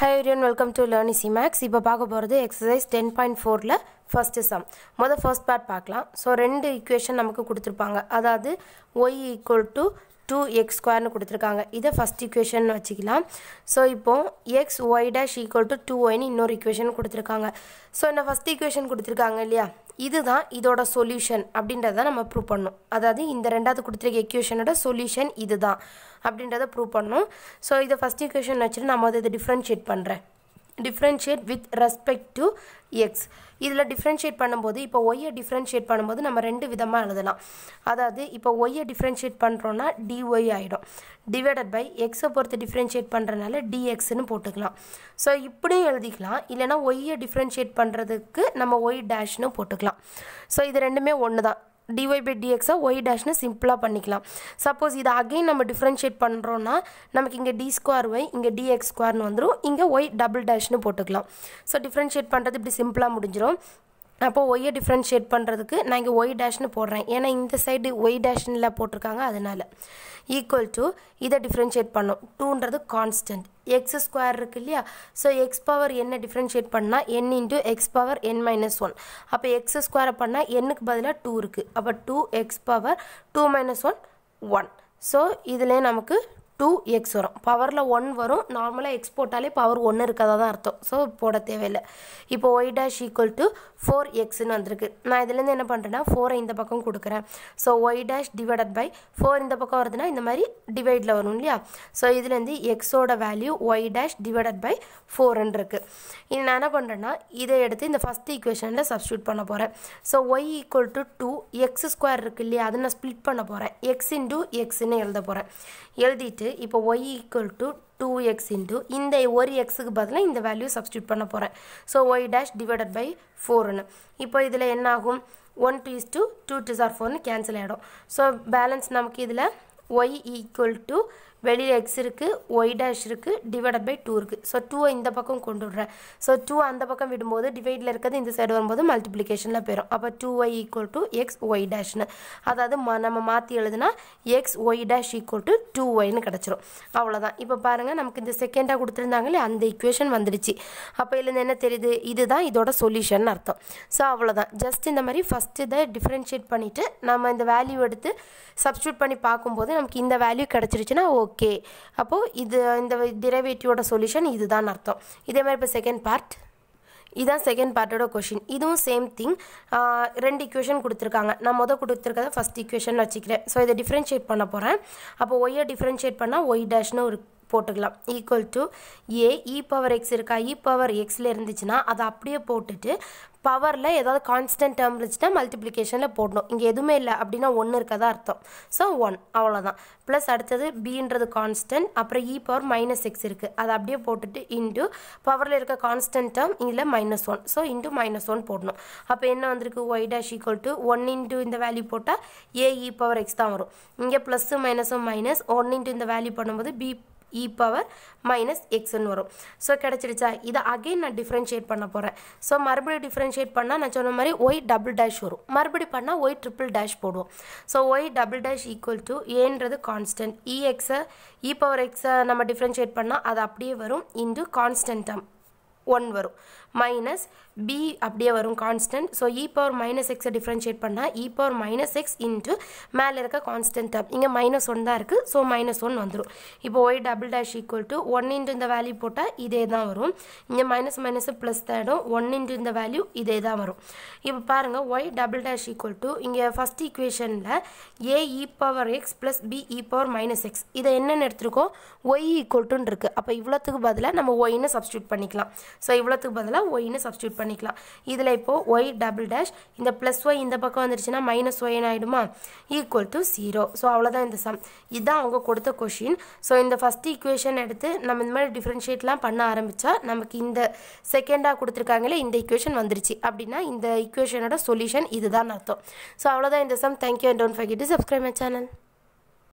Hi everyone, welcome to Learn Easy Max. இப்போ பார்க்க போறது exercise 10.4ல first sum. first part பார்க்கலாம். So ரெண்டு equation நமக்கு கொடுத்திருப்பாங்க. அதாவது y equal to 2x square னு கொடுத்திருக்காங்க. இத first equation னு வச்சுக்கலாம். So இப்போ x y dash equal to 2y னு இன்னொரு equation கொடுத்திருக்காங்க. So இந்த first equation கொடுத்திருக்காங்க இல்லையா? இதுதான் இதோட சொல்யூஷன் அப்படின்றத நம்ம ப்ரூவ் பண்ணனும். அதாவது இந்த ரெண்டாவது கொடுத்திருக்க equationோட சொல்யூஷன் இதுதான் அப்படின்றத ப்ரூவ் பண்ணனும். சோ இத ஃபர்ஸ்ட் ஈக்குவேஷன் வச்சு நாம அதை டிஃபரன்ஷியேட் பண்றேன். Differentiate with respect to x. இதுல டிஃபரன்ஷியேட் பண்ணும்போது இப்போ y ஐ டிஃபரன்ஷியேட் பண்ணும்போது நம்ம ரெண்டு விதமா எழுதலாம். அதாவது இப்போ y ஐ டிஃபரன்ஷியேட் பண்றோம்னா dy ஆயிடும். divided by x ஐ பொறுத்து டிஃபரன்ஷியேட் பண்றனால dx னு போட்டுக்கலாம். சோ இப்படியே எழுதிக்கலாம். இல்லனா y ஐ டிஃபரன்ஷியேட் பண்றதுக்கு நம்ம y dash னு போட்டுக்கலாம். சோ இது ரெண்டுமே ஒண்ணுதான். dy by dx y dash னு சிம்பிளா பண்ணிக்கலாம். சப்போஸ் இத அகைன் நம்ம டிஃபரன்ஷியேட் பண்றோம்னா நமக்கு இங்க d square y இங்க dx square னு வந்துரும். இங்க y double dash னு போட்டுக்கலாம். சோ டிஃபரன்ஷியேட் பண்றது இப்படி சிம்பிளா முடிஞ்சிரும். அப்போ y ஐ டிஃபரன்ஷியேட் பண்றதுக்கு நான் இங்க y dash னு போடுறேன். ஏனா இந்த சைடு y dash னுல போட்டுருக்காங்க அதனால equal to இத டிஃபரன்ஷியேட் பண்ணோம். 2ன்றது கான்ஸ்டன்ட். x square இருக்கு இல்லையா? So x power n differentiate பண்ணா n into x power n minus 1. அப்ப x square பண்ணா n க்கு பதிலா 2 இருக்கு. அப்ப 2x power 2 minus 1 1. சோ இதுல நமக்கு 2x வரும். பவர்ல 1 வரும். நார்மலா x போட்டாலே பவர் 1 இருக்கதா தான் அர்த்தம். சோ போட தேவையில்ல. இப்போ y dash equal to 4x னு வந்திருக்கு. நான் இதில இருந்து என்ன பண்றேன்னா 4 ஐ இந்த பக்கம் கொடுக்கிறேன். So y dash divided by 4 இந்த பக்கம் வருதுனா இந்த மாதிரி டிவைட்ல வரும் இல்லையா? சோ இதில இருந்து x ஓட value y dash divided by 4 ன்னு இருக்கு. இனி நான் என்ன பண்றேன்னா இதை எடுத்து இந்த ஃபர்ஸ்ட் ஈக்குவேஷன்ல சப்ஸ்டிட்யூட் பண்ண போறேன். So y equal to 2x square இருக்கு இல்லையா? அத நான் ஸ்ப்ளிட் பண்ண போறேன். x into x ன்னு எழுத போறேன். எழுதிட்டு இப்போ y equal to 2x into இந்த ஒரு x க்கு பதிலா இந்த வேல்யூ சப்ஸ்டிட்யூட் பண்ண போறேன். So y dash divided by 4 ன்னு. இப்போ இதுல என்ன ஆகும்? 1 2 is 2 2 2 are 4 ன்னு கேன்சல் ஆயிடும். சோ பேலன்ஸ் நமக்கு இதுல y equal to வெளியில x இருக்கு y dash இருக்கு divided by 2 இருக்கு. சோ 2 இந்த பக்கம் கொண்டு வரேன். சோ 2 அந்த பக்கம் விடும்போது டிவைட்ல இருக்குது இந்த சைடு வரும்போது மல்டிப்ளிகேஷன்ல போயிடும். அப்ப 2y equal to x y dash ன்னு. அதாவது நம்ம மாத்தி எழுதுனா x y dash equal to 2y ன்னு கிடைச்சிரும். அவ்வளவுதான். இப்போ பாருங்க நமக்கு இந்த செகண்டா கொடுத்திருந்தாங்களே அந்த ஈக்குவேஷன் வந்துருச்சு. அப்ப இதுல என்ன தெரியுது? இதுதான் இதோட சொல்யூஷன் அர்த்தம். சோ அவ்வளவுதான். ஜஸ்ட் இந்த மாதிரி ஃபர்ஸ்ட் இத டிஃபரன்ஷியேட் பண்ணிட்டு நாம இந்த வேல்யூ எடுத்து சப்ஸ்டிட்யூட் பண்ணி பாக்கும்போது நமக்கு இந்த வேல்யூ கிடைச்சிருச்சுனா ஓகே. அப்போ இது இந்த டெரிவேட்டிவோட சொல்யூஷன் இதுதான் அர்த்தம். இதே மாதிரி இப்ப செகண்ட் பார்ட் இதான் செகண்ட் பார்ட்டோட क्वेश्चन. இதுவும் சேம் திங். ரெண்டு ஈக்குவேஷன் கொடுத்திருக்காங்க. நான் முத கொடுத்திருக்கத ஃபர்ஸ்ட் ஈக்குவேஷன் வச்சிக்கிறேன். சோ இத டிஃபரன்ஷியேட் பண்ண போறேன். அப்போ y ஐ டிஃபரன்ஷியேட் பண்ணா y dash னு ஒரு போட்டுக்கலாம். equal to a e power x இருக்கா? e power x ல இருந்துச்சுனா அத அப்படியே போட்டுட்டு பவர்ல ஏதாவது கான்ஸ்டன்ட் டேர்ம் இருந்துச்சுனா மல்டிப்ளிகேஷன்ல போடணும். இங்க எதுமே இல்ல அப்படினா 1 இருக்கதா அர்த்தம். சோ 1 அவ்வளவுதான். பிளஸ் அடுத்து b ன்றது கான்ஸ்டன்ட். அப்புறம் e power minus x இருக்கு. அத அப்படியே போட்டுட்டு into பவர்ல இருக்க கான்ஸ்டன்ட் டேர்ம் இதுல -1. சோ into -1 போடணும். அப்ப என்ன வந்திருக்கு? y dash equal to 1 into இந்த வேல்யூ போட்டா a e power x தான் வரும். இங்க பிளஸ் மைனஸும் மைனஸ் 1 into இந்த வேல்யூ பண்ணும்போது b e power minus x ன்னு வரும். சோ கிடைச்சிருச்சா? இத அகைன் நான் டிஃபரன்ஷியேட் பண்ண போறேன். சோ மறுபடியும் டிஃபரன்ஷியேட் பண்ணா நான் சொன்ன மாதிரி y double dash வரும். மறுபடியும் பண்ணா y triple dash போடுவோம். So y double dash equal to a ன்றது கான்ஸ்டன்ட். e power x நம்ம டிஃபரன்ஷியேட் பண்ணா அது அப்படியே வரும் into கான்ஸ்டன்ட் டேர்ம் 1 வரும். மைனஸ் b அப்படியே வரும் constant. So e power minus x differentiate பண்ணா e power minus x into மேல இருக்க கான்ஸ்டன்ட் டேர்ம் இங்க -1 தான் இருக்கு. சோ -1 வந்துரும். இப்போ y double dash equal to 1 into இந்த வேல்யூ போட்டா இதே தான் வரும். இங்க மைனஸ் மைனஸ் பிளஸ் ஆயிடும். 1 into இந்த வேல்யூ இதே தான் வரும். இப்போ பாருங்க y double dash equal to இங்க ஃபர்ஸ்ட் ஈக்குவேஷன்ல a e power x plus b e power minus x இத என்னன்னு எடுத்துறோம்? y equal to இருக்கு. அப்ப இவ்வளவுக்கு பதிலா நம்ம y ன்னு சப்ஸ்டிட்யூட் பண்ணிக்கலாம். சோ இவ்வளவுக்கு பதிலா y ன்னு சப்ஸ்டிட்யூட் பண்ணிக்கலாம். இதுல இப்போ y double dash இந்த plus y இந்த பக்கம் வந்துருச்சுனா -y ன்னு ஆயிடுமா? equal to 0. சோ அவ்வளவுதான் இந்த சம். இதான் அவங்க கொடுத்த क्वेश्चन. சோ இந்த ஃபர்ஸ்ட் ஈக்குவேஷன் எடுத்து நம்ம இந்த மாதிரி டிஃபரன்ஷியேட்லாம் பண்ண ஆரம்பிச்சா நமக்கு இந்த செகண்டா கொடுத்திருக்காங்களே இந்த ஈக்குவேஷன் வந்துருச்சு. அப்படினா இந்த ஈக்குவேஷனோட சொல்யூஷன் இதுதான் அர்த்தம். சோ அவ்வளவுதான் இந்த sum. Thank you and don't forget to subscribe my channel.